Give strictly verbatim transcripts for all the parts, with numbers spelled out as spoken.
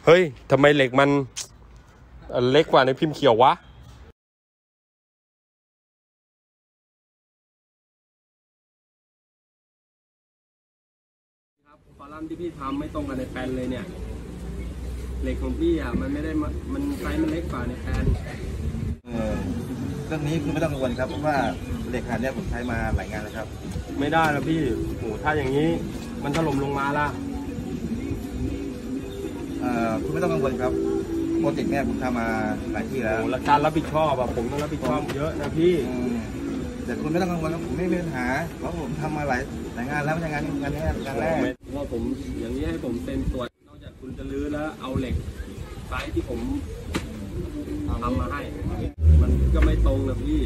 เฮ้ยทำไมเหล็กมันเล็กกว่าในพิมพ์เขียววะครับคอลัมน์ที่พี่ทำไม่ตรงกับในแปลนเลยเนี่ยเหล็กของพี่อ่ะมันไม่ได้มันไซส์มันเล็กกว่าในแปลนเออเรื่องนี้คือไม่ต้องกังวลครับเพราะว่าเหล็กขนาดนี้ผมใช้มาหลายงานแล้วครับไม่ได้แล้วพี่โอ้ถ้าอย่างนี้มันถล่มลงมาล่ะเอ่อคุณไม่ต้องกังวลครับโปรเจกต์เนี้ยผมทำมาหลายที่แล้วและการรับผิดชอบอะผมต้องรับผิดชอบเยอะนะพี่แต่คุณไม่ต้องกังวลครับผมไม่มีปัญหาเพราะผมทำมาหลายหลายงานแล้วไม่ใช่งานนี้งานนี้งานแรกว่าผมอย่างนี้ให้ผมเซ็นตรวจนอกจากคุณจะลื้อแล้วเอาเหล็กไซส์ที่ผมทำมาให้มันก็ไม่ตรงนะพี่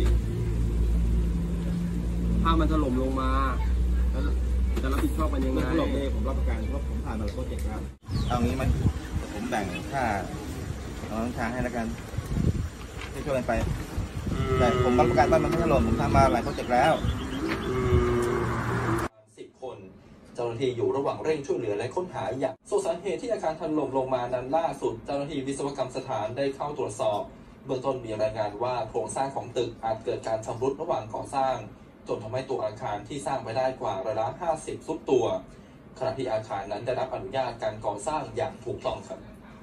ถ้ามันถล่มลงมาแล้วจะรับผิดชอบมันยังไงถล่มเองผมรับประกันเพราะผมผ่านมาหลายโปรเจกต์แล้วเอางี้มันผมแบ่งค่าเอาทางให้แล้วกันให้ช่วยกันไปแต่ผมรับประกันว่ามันไม่ถล่มผมทำมาหลายโปรเจกต์แล้วสิบคนเจ้าหน้าที่อยู่ระหว่างเร่งช่วยเหลือและค้นหาอย่างส่วนสาเหตุที่อาคารถล่มลงมานั้นล่าสุดเจ้าหน้าที่วิศวกรรมสถานได้เข้าตรวจสอบเบื้องต้นมีรายงานว่าโครงสร้างของตึกอาจเกิดการชำรุดระหว่างก่อสร้างจนทำให้ตัวอาคารที่สร้างไปได้กว่าร้อยละห้าสิบทรุดตัวขณะที่อาคารนั้นได้รับอนุญาตการก่อสร้างอย่างถูกต้องครับ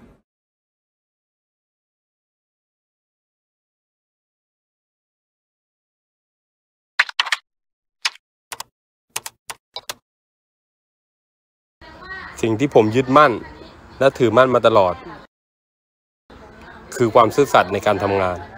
สิ่งที่ผมยึดมั่นและถือมั่นมาตลอดคือความซื่อสัตย์ในการทำงาน